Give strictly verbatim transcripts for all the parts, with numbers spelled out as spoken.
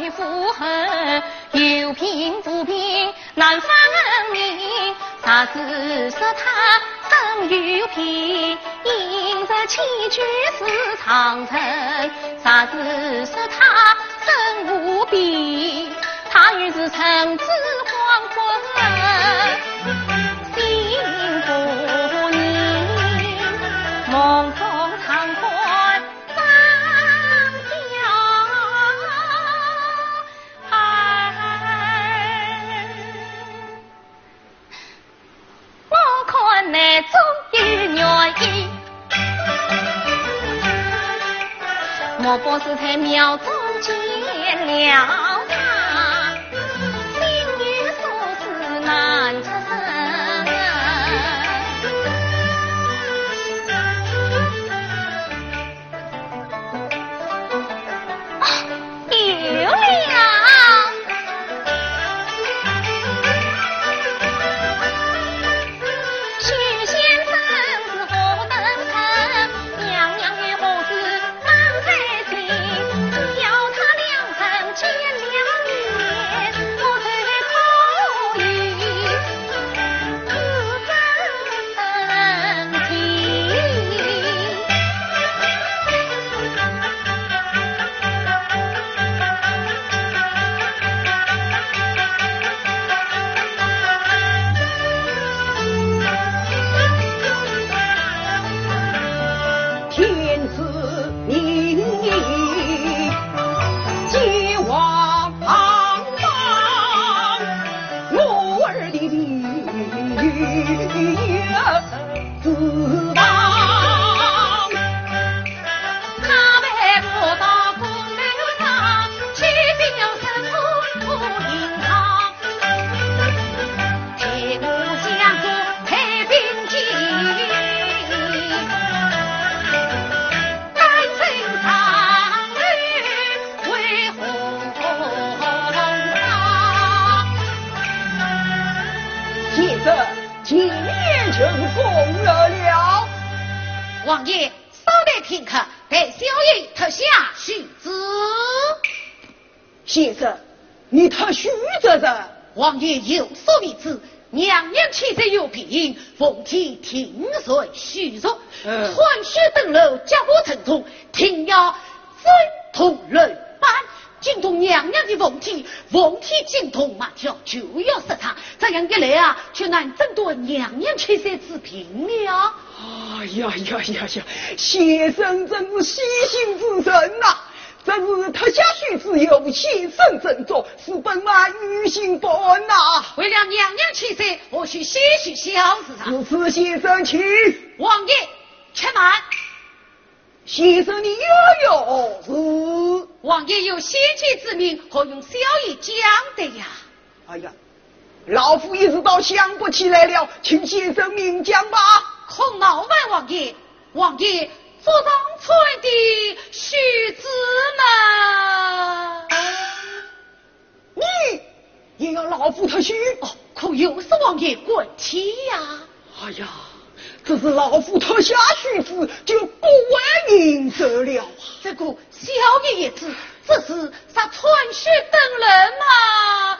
女负荷，有贫无贫难分明。啥子说他生有贫，因着起居是长成；啥子说他生无病，他原是橙子黄昏。幸福人，梦中常看张小孩，我看那总有原因，莫不是在庙中见了他，心有所思难出声。 王爷，稍待片刻，待小爷特下许旨。 先生，你特许这人？ 王爷有所未知，娘娘气色有病，奉体听随虚弱， 嗯， 传书登楼，家国城中，听要分同人班。精通娘娘的凤体，凤体精通马跳就要杀他，这样一来啊，却难争夺娘娘气色之平了。 哎呀呀呀呀！先生真是细心之人呐、啊！这是特下须知有先生斟酌，是本王于心不安呐、啊。 为了娘娘气色，我需些许小事啊。 此次先生请。 王爷，且慢。 先生你有有事？ 王爷有先见之明，何用小爷讲的呀？ 哎呀，老夫一时倒想不起来了，请先生明讲吧。 恐恼问王爷，王爷所当村的须知们， 你也要老夫特许？ 哦，可又是王爷滚题呀！ 哎呀，这是老夫特下须知，就不为明者了啊！ 这个小爷也知，这是啥传书等人嘛？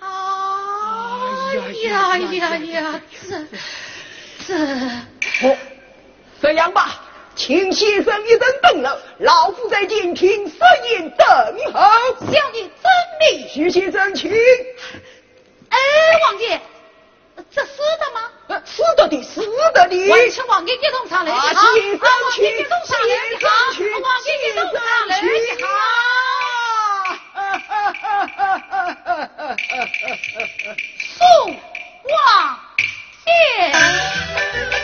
哎呀呀呀，这这， 哦，这样吧，请先生一人等了，老夫在监听设宴等候。 小爷遵命。 徐先生请。 哎，王爷，这是的吗？ 呃，是的的，是的的。 我请王爷一同上来的好。 先生王爷一同上来的好。 请王爷一同上来的好。送王爷。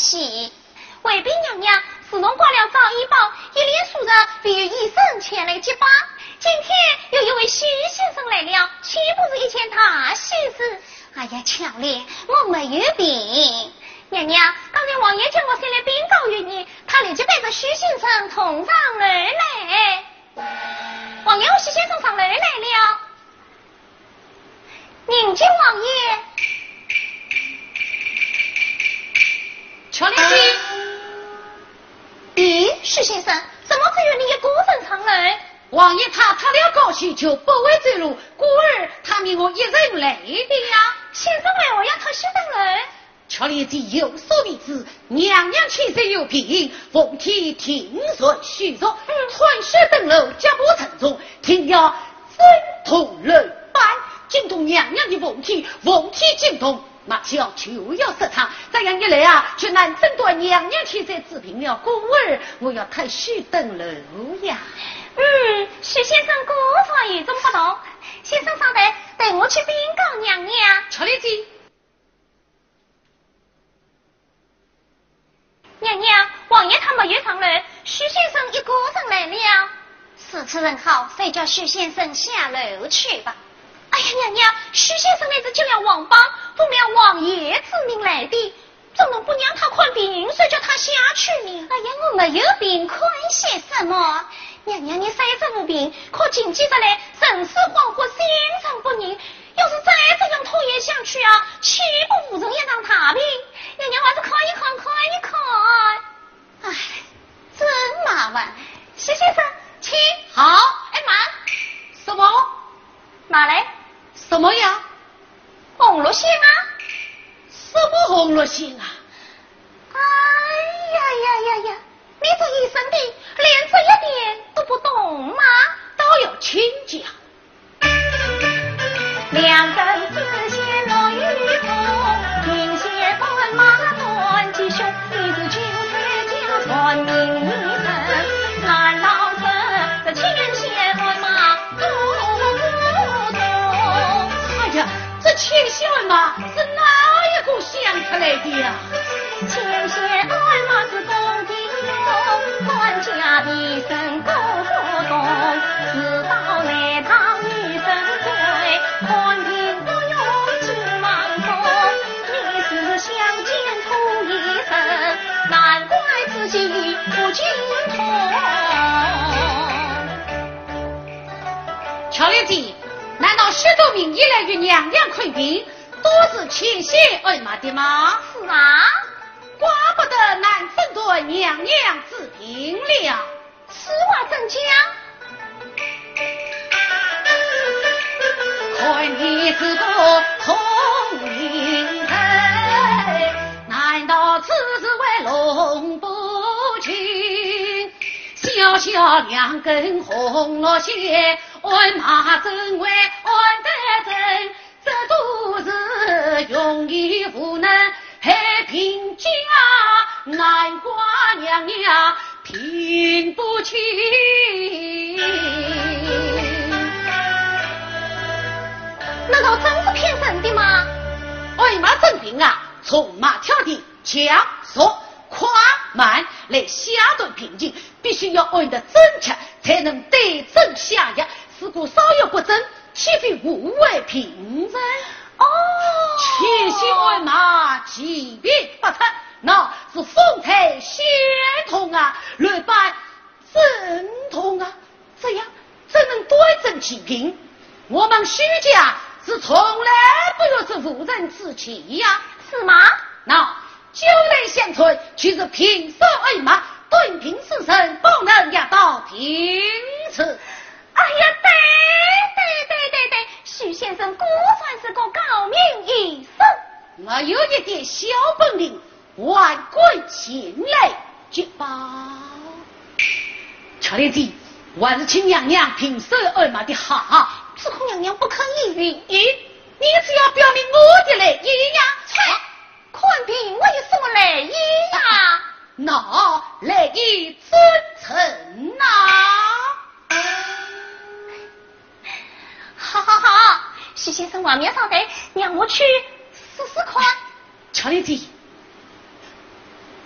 喜。卫兵娘娘自从挂了早一报，一连数着必有医生前来接报。今天又有位徐先生来了，岂不是一件大喜事？哎呀，巧了，我没有病。娘娘，刚才王爷叫我先来禀告于你，他立即带着徐先生同上楼来。王爷和徐先生上楼来了。宁见王爷。 乔丽姬。 咦，徐先生，怎么只有你一个人上楼？ 王爷他他了高兴，就不为走路，故而他命我一人来的呀。 先生为何要他先上楼？ 乔丽姬有所未知，娘娘亲身有病，奉替听说虚弱，传血登楼，脚步沉重，听了真痛人般，惊动娘娘的奉替，奉替惊动。马小就要杀他，这样一来啊，却难诊断娘娘亲身治病了，故而我要太虚登楼呀。 嗯，徐先生果然与众不同。先生稍等，等我去禀告娘娘。 乔丽姬。 娘娘，王爷他没有上楼，徐先生一个人来了。是此人好，非叫徐先生下楼去吧。哎呀，娘娘，徐先生来自进了王邦，奉了王爷之命来的，怎能不让他看病，谁叫他下去呢？哎呀，我没有病，宽些什么？娘娘，你虽则无病，可谨记着来，人事恍惚，心神不宁。要是再这样拖延下去啊，岂不无人一场大病？娘娘还是看一看，看一看。哎，真麻烦。徐先生，请。 好。 哎妈。 什么？ 哪来？ 什么呀？ 红芦线啊？ 什么红芦线啊？ 哎呀呀呀呀！你这一生的连这一点都不懂吗？ 倒要请讲。 两根丝线落雨后，明线断马断吉凶，一字九彩家传名一生。难道这这牵线鞍马都不懂？ 哎呀，这牵线鞍马是哪一个想出来的呀？ 牵线鞍马是公的用，官家一生够不懂，直到来堂女神归，看病不用急忙通，你是相见图一生，难怪自己不精通。 乔丽姬，难道十多名依赖于娘娘看病，都是牵线鞍马的吗？ 是啊。 怪不得难诊断娘娘治病了。 此话怎讲？ 看你这个聪明人，难道只是为龙不群？小小两根红罗线，鞍马真为鞍得真，这都是容易无能害贫家，难怪娘娘听不清。 难道真是骗人的吗？ 鞍马正病啊，从马跳地，强索快慢来下断平静，必须要按得正确，才能对症下药。如果稍有不正，岂非无为平人？ 哦， 牵线鞍马，即便不成，那是风采仙童啊，乱办正统啊，这样怎能对症起病？我们徐家是从来不有这无人之气呀， 是吗？ 那九类乡村却是平手鞍马，顿平四神，不能压到平次。 哎呀，对对对对对，徐先生果算是个高明医生。 我有一点小本领，万贯前来接报。乔丽姬，还是请娘娘平手鞍马的好。 只恐娘娘不肯依允， 你只要表明我的来意呀。 看病我有什么来意呀？ 那来意尊称呐。 好好好，徐先生往面上来，让我去试试看。 乔丽姬，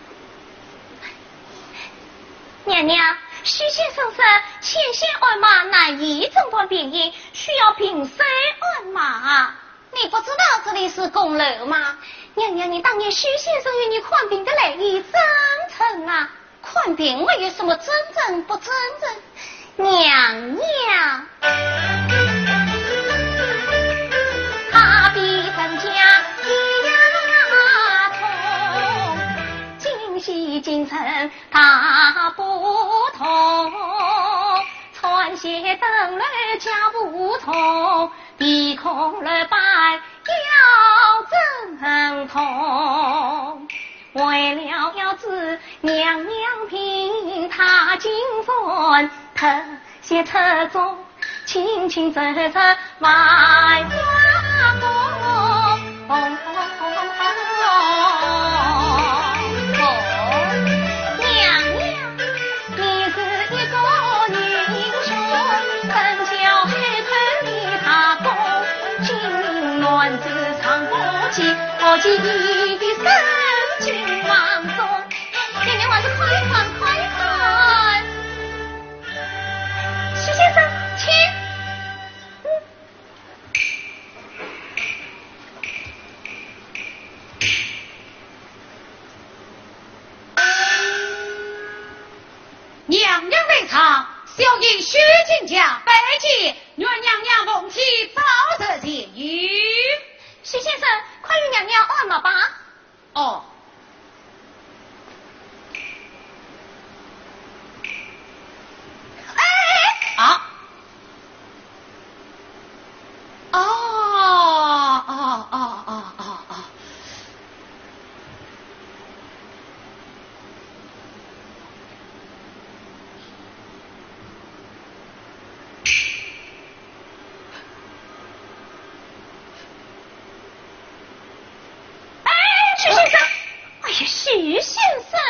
娘娘，徐先生说前线鞍马难以诊断病因，需要平身鞍马。你不知道这里是宫楼吗？娘娘，你当年徐先生与你看病的来意真诚啊！看病我有什么真正不真正？娘娘，他比咱家一丫头，今夕今晨大不同，穿鞋登楼脚不同，鼻孔了白腰正痛。为了要知娘娘病，他今分特些特中，轻轻走走外花宫。娘娘，你是一个女英雄，真叫黑头的他公，金陵乱子藏不起，我记忆的生。君王中，娘娘还是看一看，看一看。徐先生，请。 娘娘在场，小爷徐进家拜见女儿娘娘凤起早着见于。 徐先生，快与娘娘按马吧。 哦。啊！哦哦哦哦哦哦！ 哎，徐先生！哎呀，徐先生！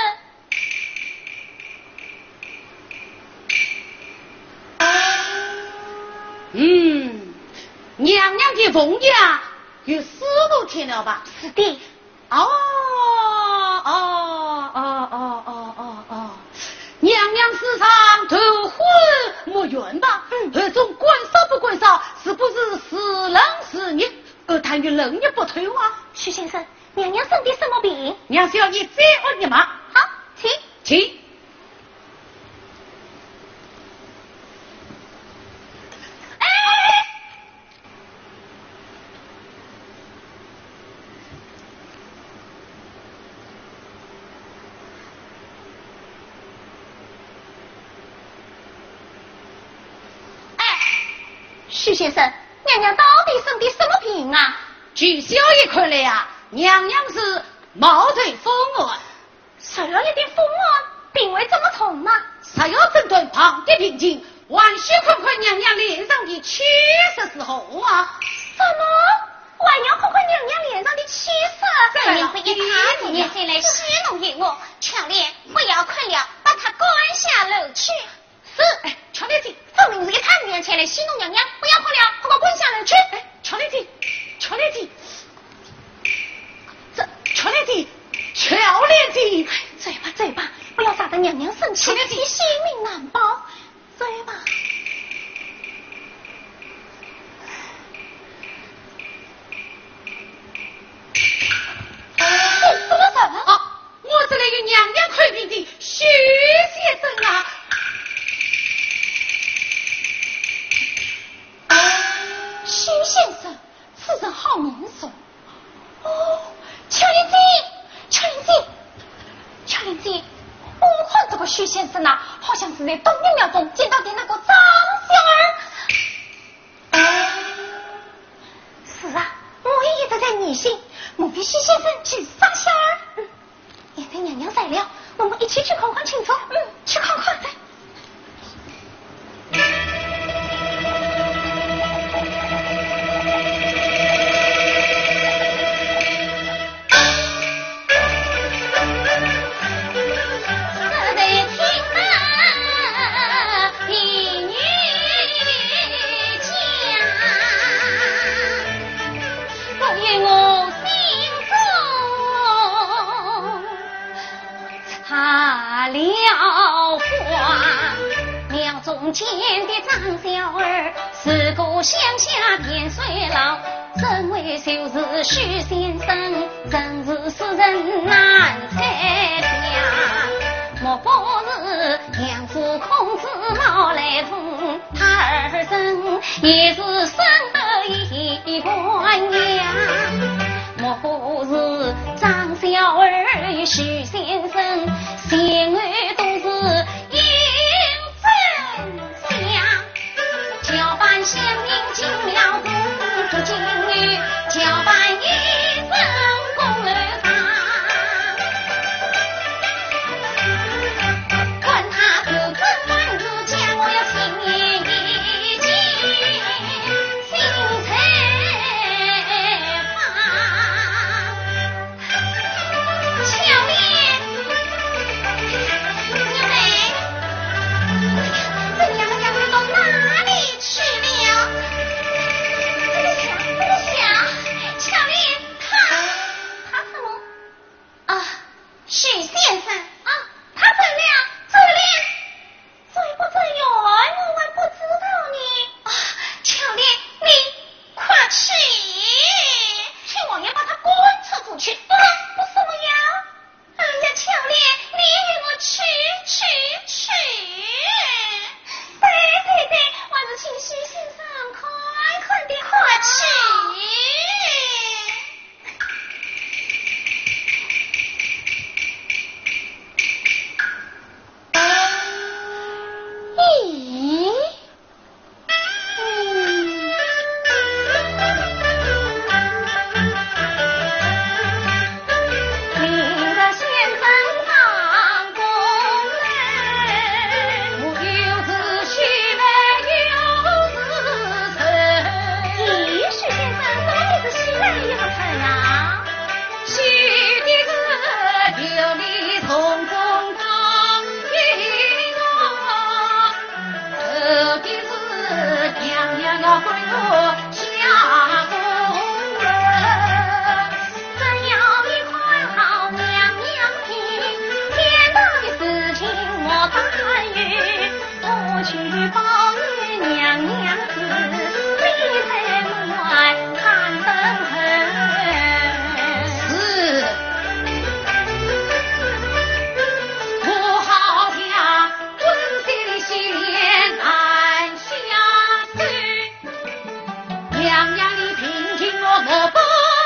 嗯，娘娘的凤家有四五天了吧？ 是的。 哦哦哦哦哦哦哦，娘娘时常头昏目眩吧？嗯，这种管少不管少，是不是是人是孽？而谈于人也不退啊。 徐先生，娘娘生的什么病？ 娘小姐再问你嘛。 好，请请。 徐先生，娘娘到底生的什么病啊？ 据小爷看来啊，娘娘是毛腿风寒。 受了一点风寒，病为怎么重呢？ 才要诊断旁的病情，还需看看娘娘脸上的气色时候啊。 什么？还要看看娘娘脸上的气色？ 对了， 您不以他的年纪来戏弄于我，强烈不要困了，把他赶下楼去。是， 哎，乔丽姐， 分明是一他娘前来戏弄娘娘，不要困了，快快滚下楼去。 哎，乔丽姐，乔丽姐，这乔丽姐，乔丽姐， 嘴巴嘴巴，不要杀得娘娘生气，你性命难保。嘴巴。什么什么？ 啊，我是来给娘娘看病的徐先生啊。 徐先生，此人好面熟。哦，乔玲姐，乔玲姐，乔玲姐，我看这个徐先生啊，好像是在东陵庙中见到的那个张小儿。是啊，我也一直在疑心，莫非徐先生就是张小儿？嗯，也对娘娘在了，我们一起去看看清楚。嗯，去看看。 听儿，自古乡下变衰老，真为就是许先生，真是世人难猜想。莫不是娘子孔子冒来通，他儿身也是生得一官样。莫不是张小儿与许先生，贤儿都是应真相。交办先民进了宫，不仅女交办一生功乐堂。管他哥哥满子家，我要亲眼一见，心才巧莲，娘妹，这娘家会到哪里去了？这个想，这个想，巧莲，他他什么？啊，许先生啊，他走了，走了，走不走远，我还不知道呢。啊，巧莲，你快去，请王爷把他滚出出去。啊，不是我要。哎呀，巧莲，你与我去去去！对对对，我是请许先生快快的快去！咦？嗯。领着先生当工人，我有子许来有子成。咦，许先生怎么你是许来有成啊？许的是有理从中当兵啊，得的是娘娘要归我下宫人。只要你快好娘娘听，天大的事情莫参与，我去报与娘娘知，你在门外看等候。是，我好像温馨的喜莲难相随，娘娘你平静我莫不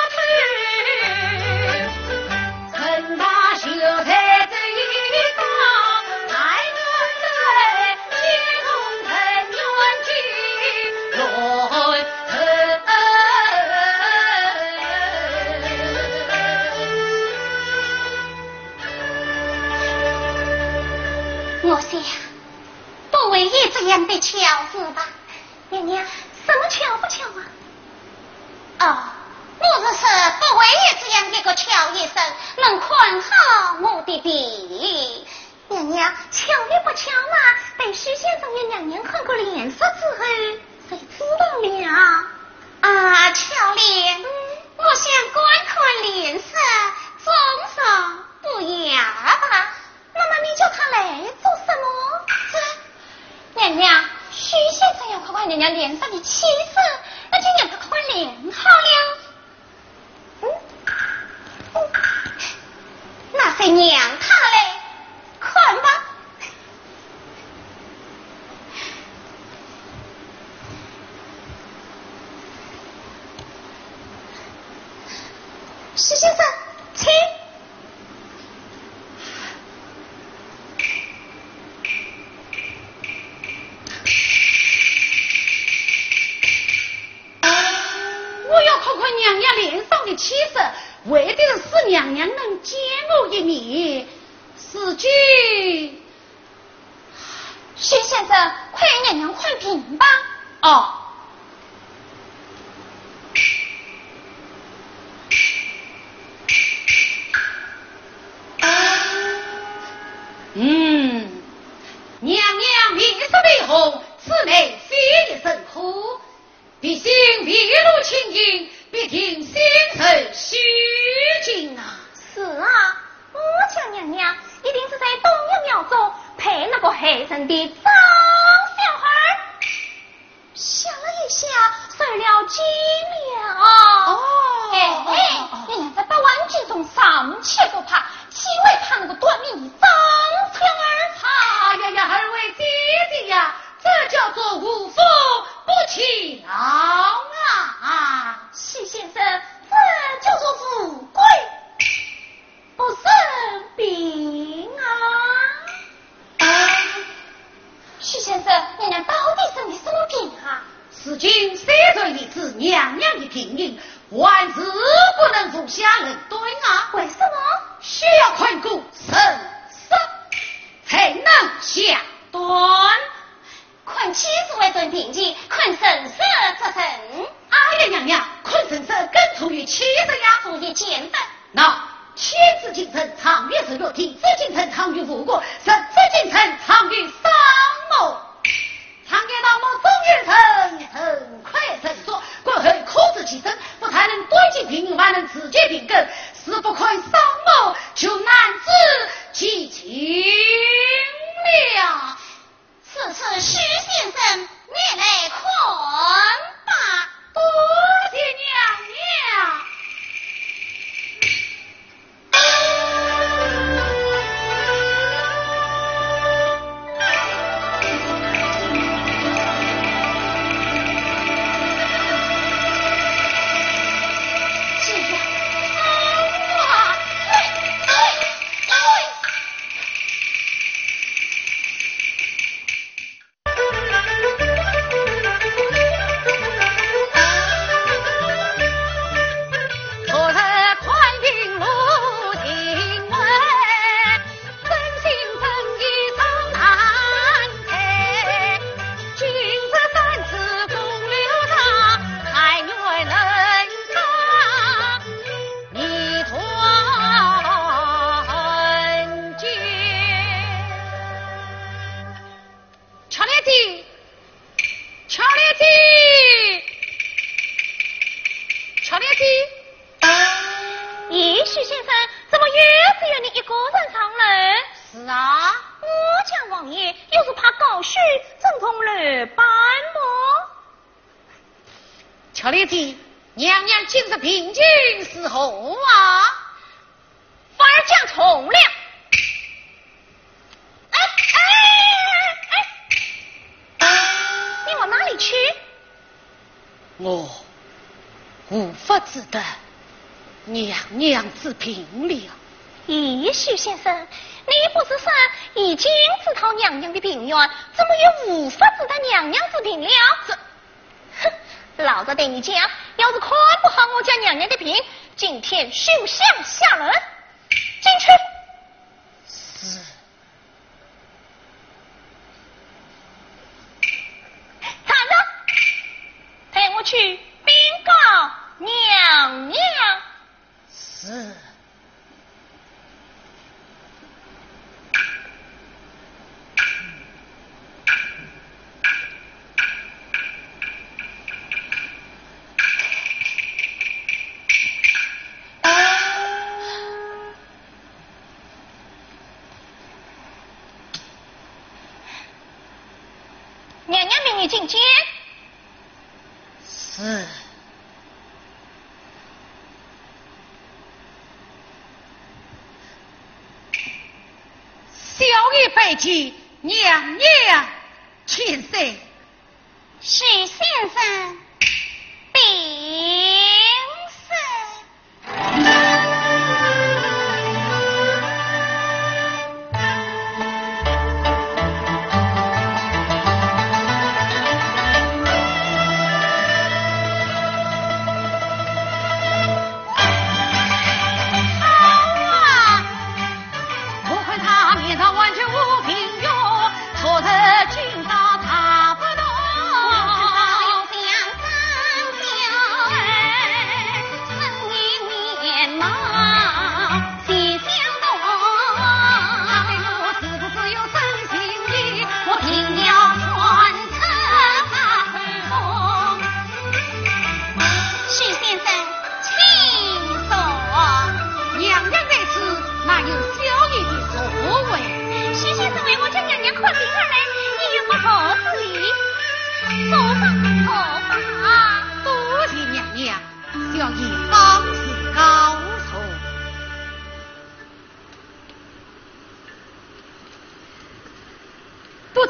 退，陈大秀才这一方，还能在接通陈元居来成。我想不为也这样的巧事吧？娘娘，什么巧不巧啊？哦，我是说不为也这样一个巧医生能宽好我的病。娘娘，巧也不巧嘛，等许先生与娘娘看过脸色之后，谁知道了？啊，巧莲，嗯，我想观看脸色，总算不雅吧。那么你叫他来做什么？这娘娘，许先生要看看娘娘脸上的气色，那就让他看看脸好了。嗯，嗯，那谁娘他嘞？看吧。许先生，请。我要看看娘娘脸上的气色，为的是使娘娘能见我一面。此句，许先生，快与娘娘宽平吧。哦。嗯，娘娘面色微红，此内非一声哭，必心必路清净，必听心神虚静啊。是啊，我家娘娘一定是在东一庙中陪那个黑人的张小孩。 儿了几了。 哦， 哎哎，你娘在八万军中上前不怕，岂为怕那个短命的张春儿？ 哈呀呀，二位姐姐呀，这叫做无福不起劳啊！ 徐先生，这叫做富贵不生病啊！徐先生，你娘到底生的什么病啊？ 此经三岁一子娘娘的病因，万事不能服下人对啊！ 为什么？ 需要困固神色，才能下断。 困气是为准病机，困神色则神。 哎呀娘娘，困神色更出于气色呀， 注意简单。 那天子精神藏于神肉体，紫禁城藏于五国，神紫禁城藏于三谋。常给老母终日成，很快振作，过后苦自其身，不但能端尽平民，还能自解病根，是不愧三谋，就难知其情了。 此次徐先生，你来困吧。 多谢娘娘。乔丽姐，娘娘今日平静是后啊， 反而讲重了。哎哎哎！你往哪里去？ 我无法自得，娘娘之病了。 咦，徐先生，你不是说已经知道娘娘的病源，怎么又无法知道娘娘之病了？这，哼！老子对你讲，要是看不好我家娘娘的病，今天休想下人。进去。 是。 站着，带我去禀告娘娘。 是。 娘娘命你进监。 是。小爷拜见娘娘千岁。 许先生禀示。 昨日今朝差不多， 我知道有两三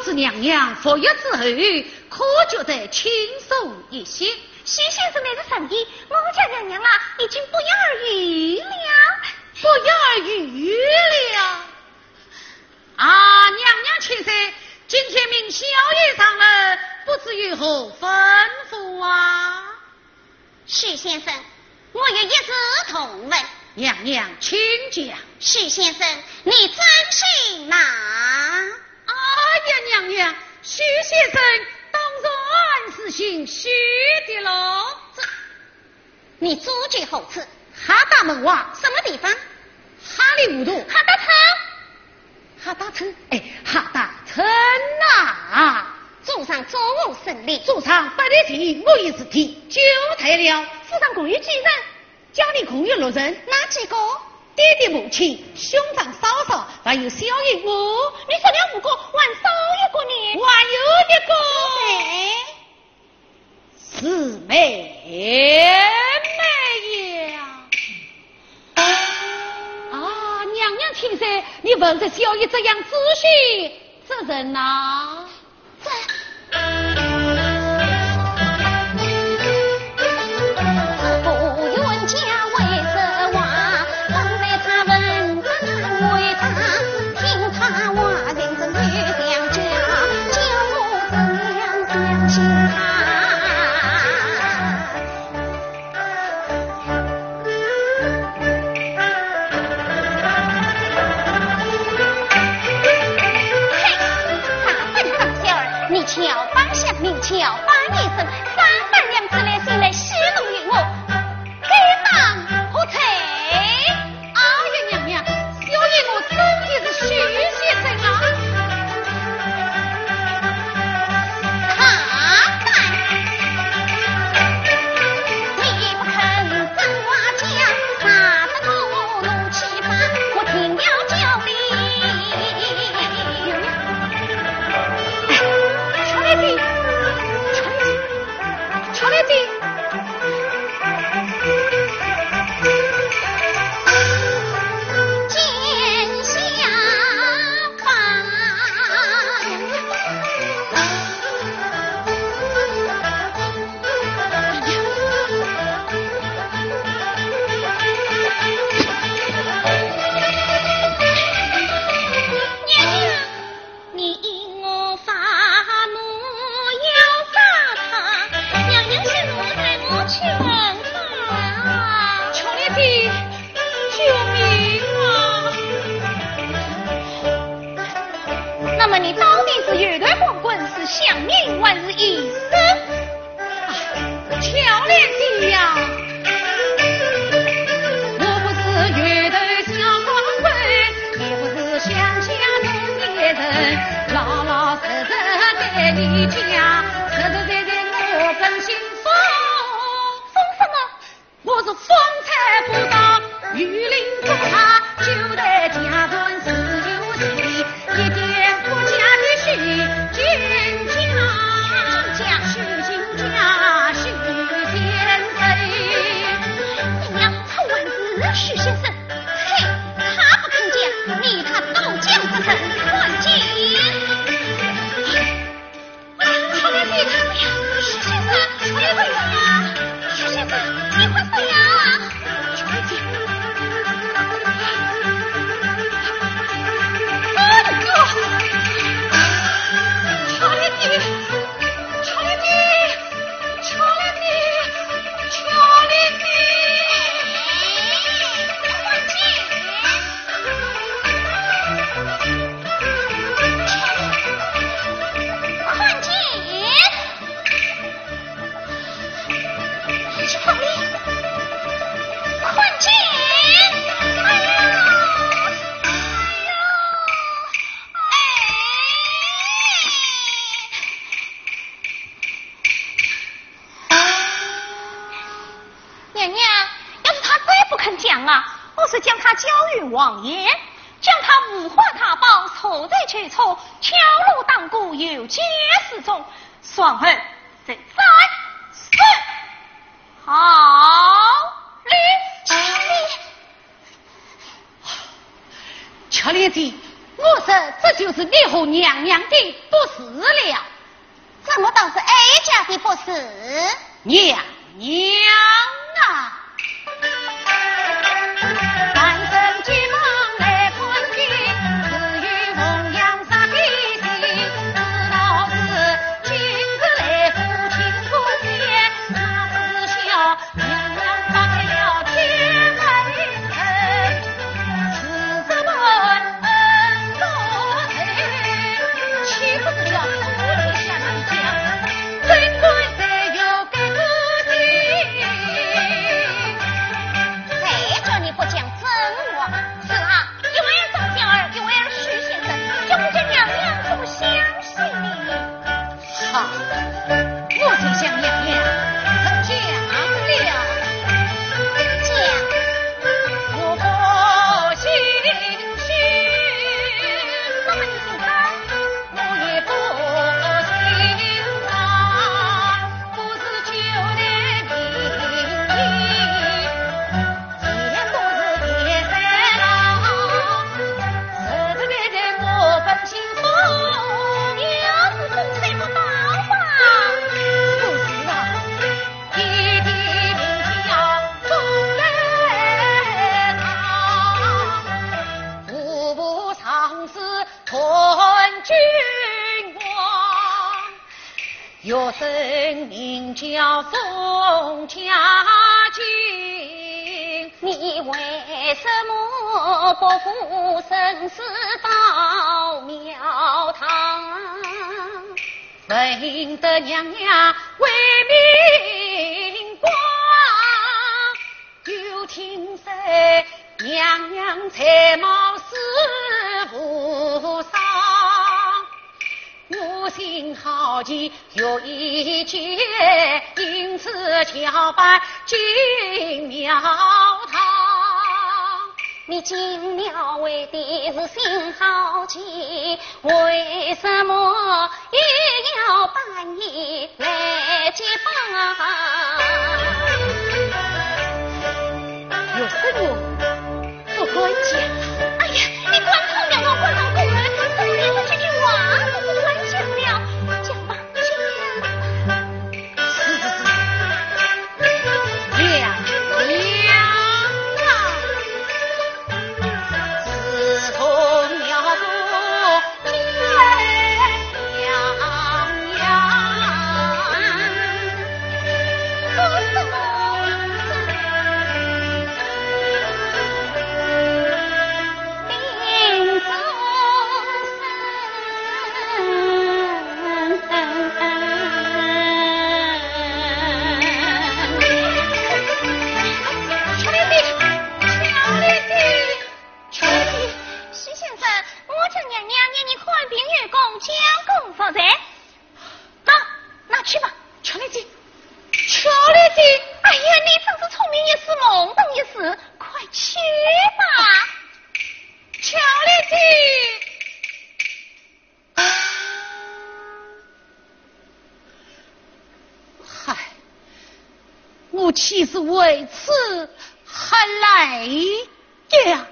知娘娘服药之后，可觉得轻松一些。 徐先生那个生意，我家娘娘啊，已经不言而喻了， 不言而喻了。啊，娘娘妾身，今天命小爷上了，不知有何吩咐啊？ 徐先生，我有一事同问。 娘娘，请讲。 徐先生，你真心哪？ 哎呀，娘娘，徐先生当然是姓徐的喽。 你租居何处？ 哈大门外。 什么地方？ 哈里糊涂。 哈大村。 哈大村，哎，哈大村呐！ 祖上作物胜利， 祖上百里地，我一事体就退了。 府上共有几人？ 家里共有六人。 哪几个？ 爹爹母亲、兄长嫂嫂，还有小姨我。 你说了五个，还少一个呢？ 还有一个。是妹妹呀！啊，娘娘听说你问这小姨这样仔细，这人呐？ 这。巧帮下命，巧帮一声，三番两次来信来戏弄于我，该当何罪？ 哎呀，娘娘，小爷我真的是徐先生啊！ 他干，你不肯真话讲，哪得我怒气发？我听了就理。 瞧来的， 见下方，娘娘，你因我发怒要杀他。娘娘是奴才，我劝他。 求你的救命啊！那么你到底是月台光棍，是想命还是一生？ 乔莲弟呀，我不是月台小光棍，也不是乡下农业人，老老实实在你家，实实在在我本姓封。 封什么？ 我是风采不到，玉林不怕，就得家团自有气，一点国家的许君家，家许君家许天谁？ 娘娘，他问是徐先生，嘿，他不肯讲，你他都讲不成，换进。出来的，徐先生，出来的呀！徐先生，你快说呀！出来的。哎哥，出来的，出来的，出来的，出来的。换进。换进。乔丽，换进！哎呀，哎呀，哎！娘娘，要是他再不肯讲啊，我是将他交于王爷，将他五花大绑，错罪去错，敲锣当鼓，有皆示众，双恨在在是。好哩， 乔莲弟，我说这就是你和娘娘的不是了。 怎么倒是 A 家的不是？ 娘娘啊！ 男生举梦来观景，只与弘扬杀的心，知道是君子来福亲不灭，他自笑娘娘发开了天门城，是什么恩多情，岂不是叫夫妻相将，尊贵才有该个的。谁叫你不讲真话？是啊，一为儿张小儿，一为儿徐先生，就不见娘娘怎么相信你？ 好，我就向娘娘曾讲了。 讲，我不信虚，那么你信他，我也不信他，不是救人民意，见不是铁三郎，实实在在我本心风，要是风吹不到吧？ 不是啊， 一地名气要中来堂，步步上是屯君王，有声名叫宋家军。你为什么不负生死到庙堂？闻得娘娘为民光，又听说娘娘才貌似无伤，我心好奇有一劫，因此敲拜进庙堂。你进庙为的是心好奇，为什么也要半夜来接访？ 有什么不该讲？ 哎呀，你管好了我，管好工人，怎么连我这句话都不敢讲了？讲吧，讲。 是是是，娘娘啊！ 自从庙不见娘娘，可是定终身。巧丽的，巧丽的，巧丽的，徐先生，我叫娘娘念你宽禀月公将功负责。那那去吧，巧丽的，巧丽的，哎呀，你真是聪明一时，懵懂一时，快去吧，巧丽的。 嗨，我岂是为此还来呀？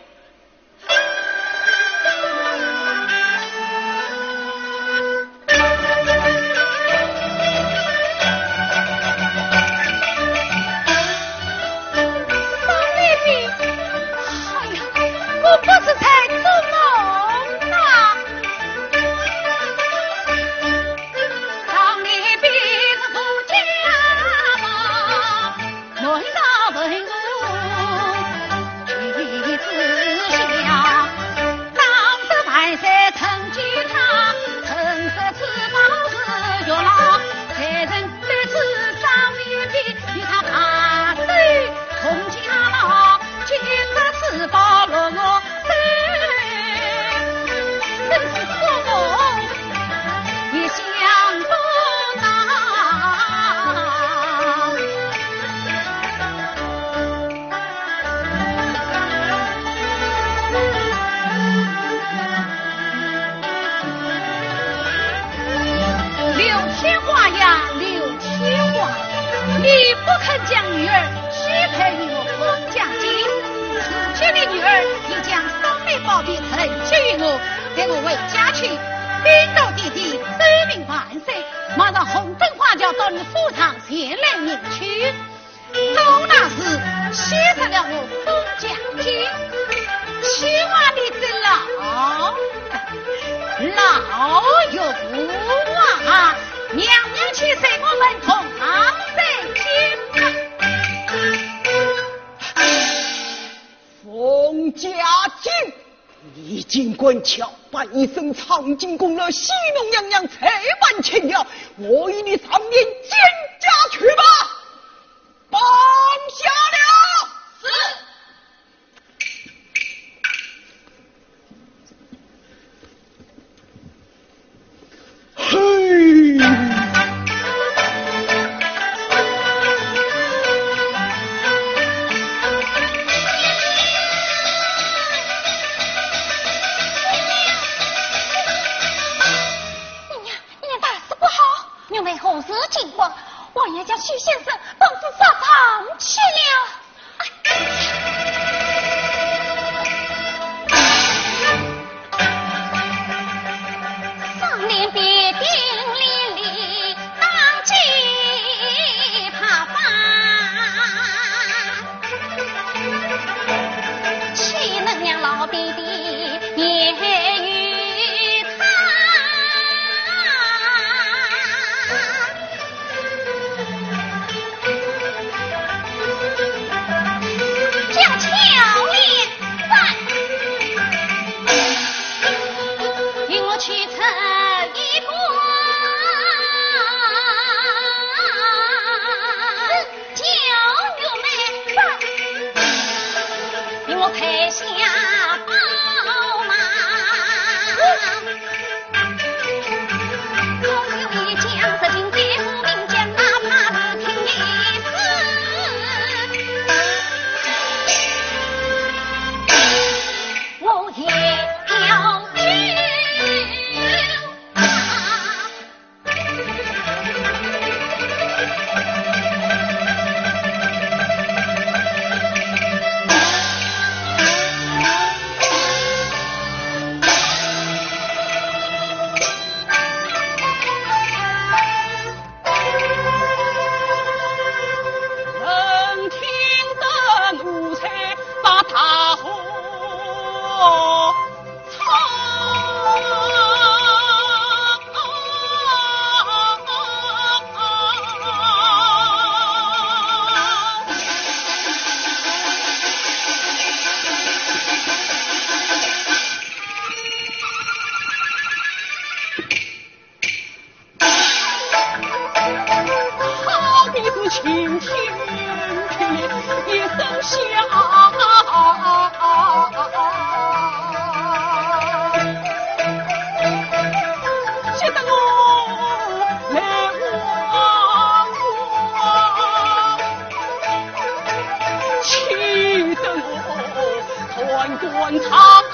我不是在做梦啊！当你鼻子不假嘛，轮到问我，妻子想，当着万岁曾记他，曾说此宝是月老，才人对此张脸皮，与他把手同家老，结果此宝落落。真是做梦也想不到。 刘天华呀，刘天华，你不肯将女儿许配于我封家金，此前的女儿已将三枚宝贝呈给于我。 在我为家去，兵到弟弟得命万岁，马上红灯花轿到你府上前来迎娶。都那是写成了我封将军，千万的这老老有福啊！娘娘去随我们同行在天。 冯家军，你尽管敲板一声长进宫了，戏弄娘娘才办前了，我与你上面见家去吧。绑下了。是。嘿。 娘为何事情况？王爷将徐先生当是杀场去了。上年别定连理，当即怕发，岂能让老弟弟也与他？叫巧莲在，与我去成一个娇女妹在，与我配下宝马。总有一将色情别府名将，哪怕是听一次，我也要去啊！ 能听得奴才把他火好比是晴天一声响，写得我来望望，气得我团团长。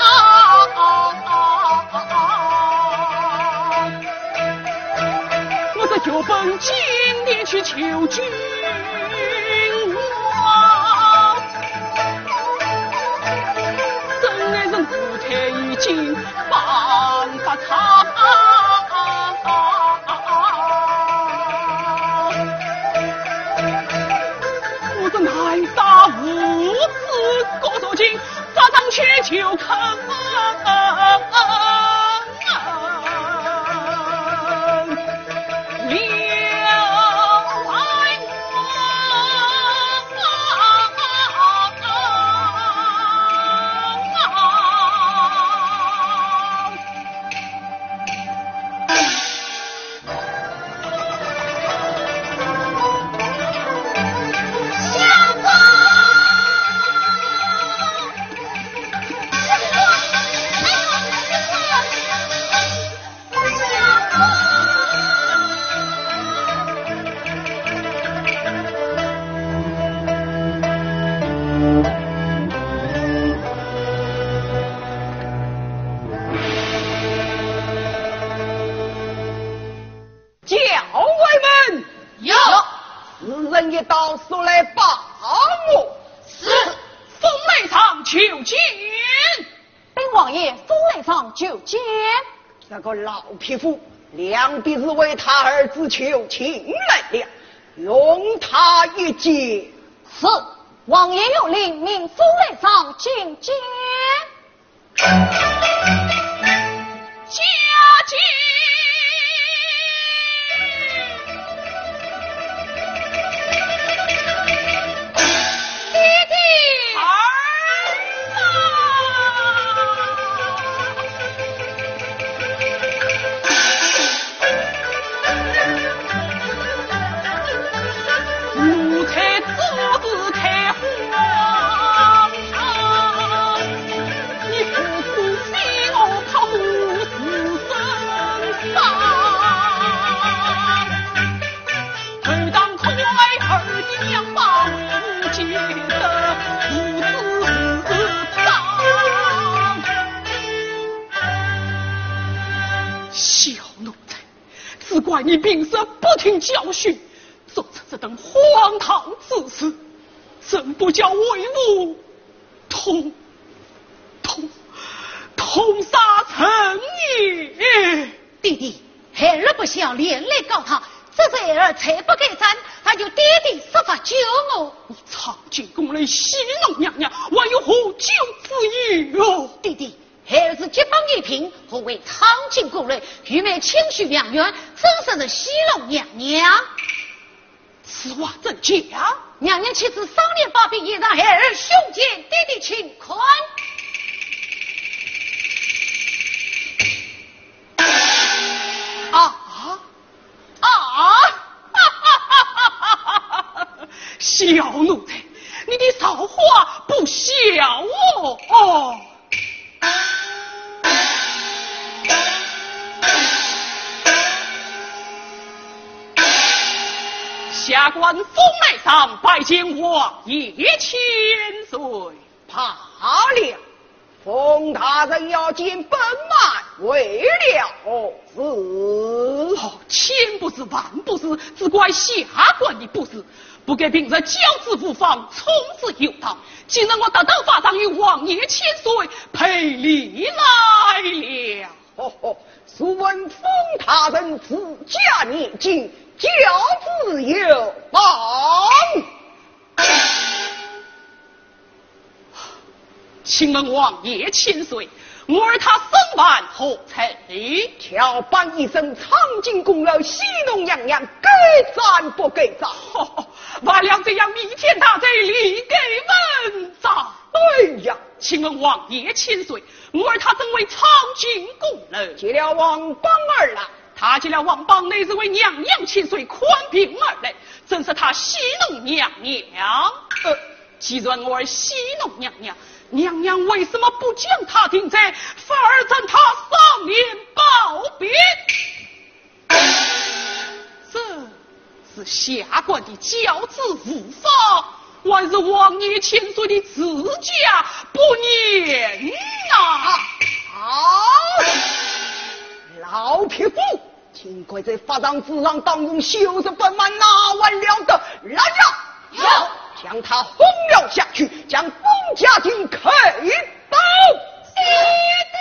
我这就奔金殿去求君王，真爱人不太已经办法长，我这难打无子过着境，发上去就坑。到手来帮我。 是， 封妹上求见。 本请王爷封来上就见。 那个老匹夫，两必是为他儿子求情来了，容他一见。 是，王爷有令，命封来上觐见。 家境爹爹儿啊，奴才做子开荒场，你父父非我怕母子身丧，每当快儿娘把我接得母子丧。小奴才，只怪你平时不听教训，做出这等荒唐之事，怎不叫为母痛痛痛杀成也？ 弟弟，孩儿不想连累告他，这在儿才不该斩，他就爹爹设法救我。 你苍井宫内戏弄娘娘，还有何救之意？ 弟弟，孩儿是结帮一品，何为苍井宫内愚昧谦虚两员，真是是戏弄娘娘。 此话怎讲？ 娘娘妻子商量罢毕，也让孩儿胸见爹爹请宽。 啊啊！小奴才，你的骚话不小哦！哦，下官封来上拜见王爷千岁。 怕了，冯大人要见本满，为了事。 哦，千不是万不是，只怪下官的不是，不给平日教子无方，从此有道。今日我得到法上与王爷千岁赔礼来了。 哦吼，素闻冯大人自家年纪，教子有方。 请问王爷千岁，我儿他生完何才？ 乔办一声苍井宫楼，戏弄娘娘，该斩不该斩。 哦，完了这样弥天大罪，理给问斩。 对呀， 请问王爷千岁，我儿他身为苍井宫楼， 接了王邦儿来。 他接了王邦内是为娘娘千岁宽平而来，真是他戏弄娘娘。呃，既然我儿戏弄娘娘，娘娘为什么不将他定罪，反而将他上面暴毙？这是下官的教子无方，还是王爷千岁的自家不严呐！ 好，老匹夫，请快在法场之上当中休着本满，哪完了得？来呀！ 有。 将他轰了下去，将封家军开刀。 爹爹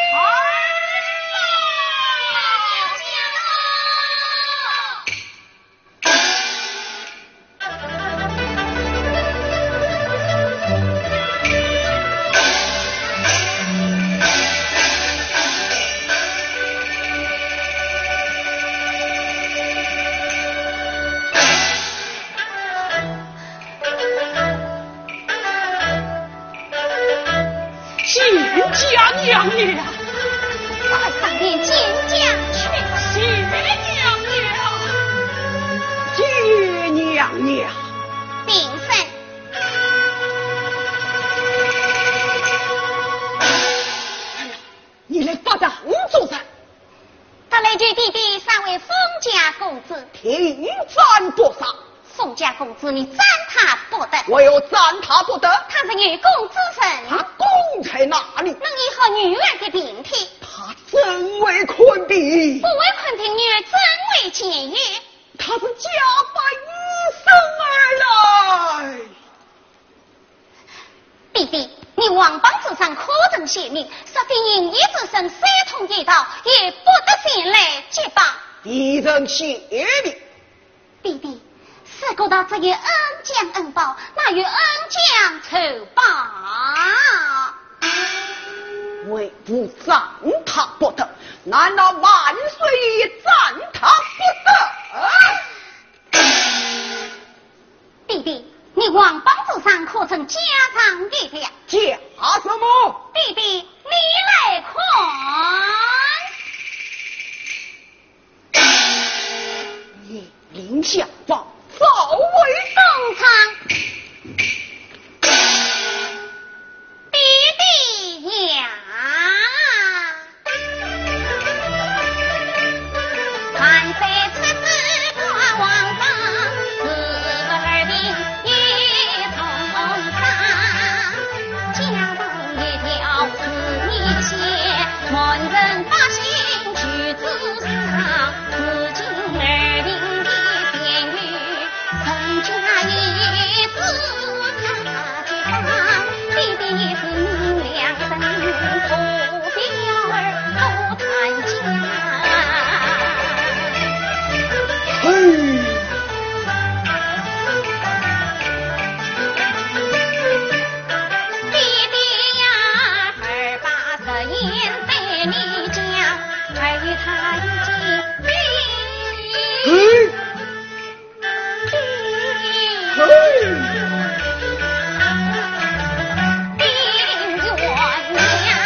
家娘娘， 快上殿见驾去。 谢娘娘， 谢娘娘。 禀身。 你来发达做甚？ 他来见弟弟三位封家公子。 停战不杀。 宋家公子，你赞他不得。 我有赞他不得。 他是女公之身。 他公在哪里？ 能以和女儿的病体。 他怎为坤弟？ 不为坤弟，女儿怎为监狱？ 他是假扮医生而来。 弟弟，你王邦之上可曾泄密，说不定一直生三通一道，也不得前来接吧。 敌人泄密， 弟弟，四个道只有恩将恩报，哪有恩将仇报？ 为父赞他不得，难道万岁也赞他不得？ 弟弟，你王帮主上可曾加上一条？ 加什么？ 弟弟，你来看。 你林下方早为东昌，弟弟呀，万岁此子挂王上，四个儿兵一同上，家中一条四泥鞋，门人百姓举子上，自今儿兵的边域，陈家一子他接上，弟弟是明良人，不必儿不谈家。 嘿， 弟弟呀，二八十言对你讲，而他已经病嘿，嘿。 病原娘。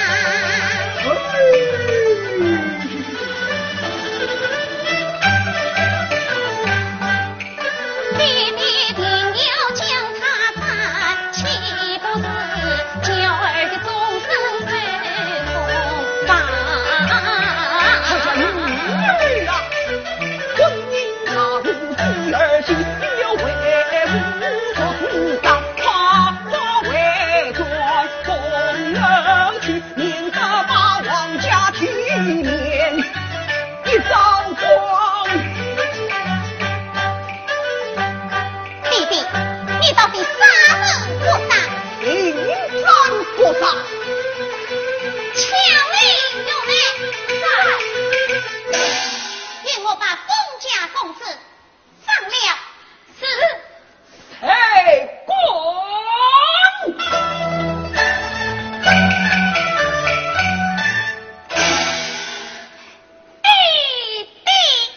弟弟定要将他斩，岂不是娇儿的终身最痛吧？ 他家女儿啊，婚姻踏入第二季，要为吾所主张，花花为转，风人去，免得把王家体面一扫光。 弟弟，你到底杀人或杀？ 临山过杀， 强令有难，在，愿我把封家公子上了。是。 太公。 弟弟，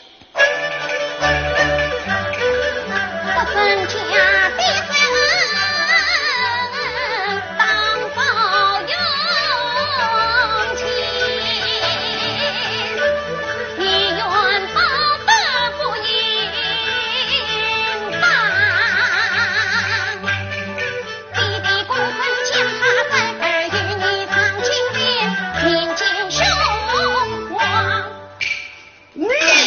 不分家的三恩，当报用情，你愿报得不应当。弟弟公分将他在儿与你藏金边，面见兄王。 你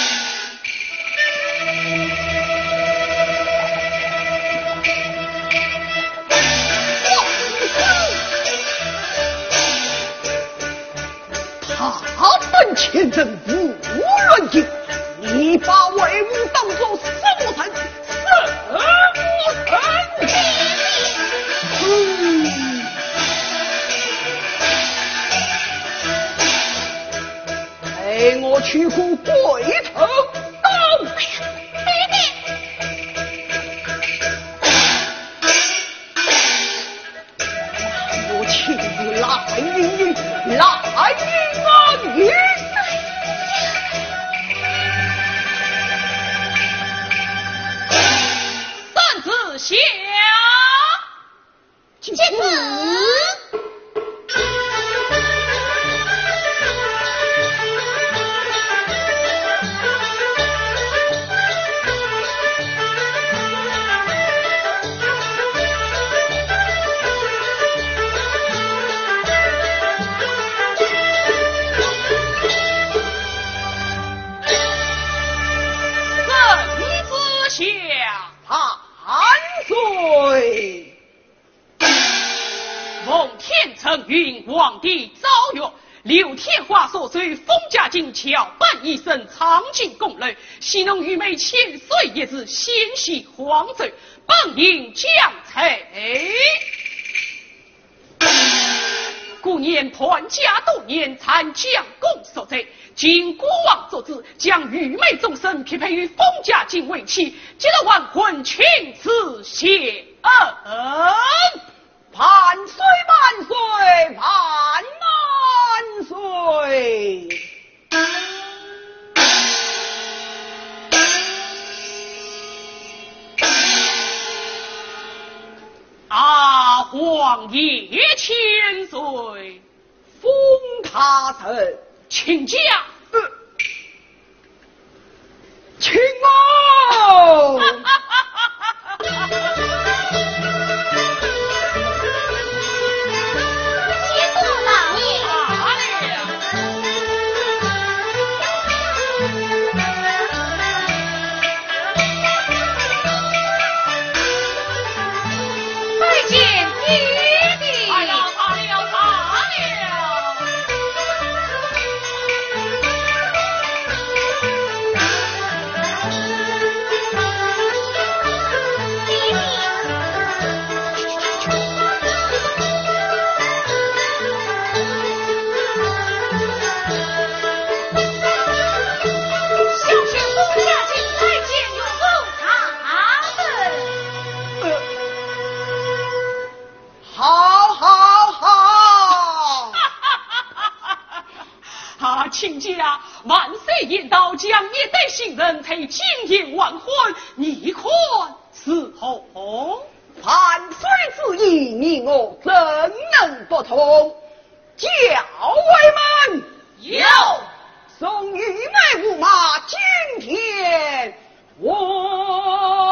他本前人无论尽，你把为吾当作什么神？什么神？嗯，陪我去过鬼头刀。我请你来云云，来云云。 三子下， 接接子。 承运皇帝诏曰：刘天华所随封家金桥办一生苍劲功累，岂能愚昧千岁也是先系皇罪，本应降罪。 故年叛家多年，参将功受罪。今国王作之，将愚昧众生匹配于封家境为妻，接了万婚，请此谢恩。 万岁万岁万万岁！ 啊，皇爷千岁， 封他臣请假。 呃，请哦。 亲家，万岁言道，将一代新人才今夜完婚，你看是何？ 万岁之意，你我怎能不从？教尉们， 有送御梅驸马今天我。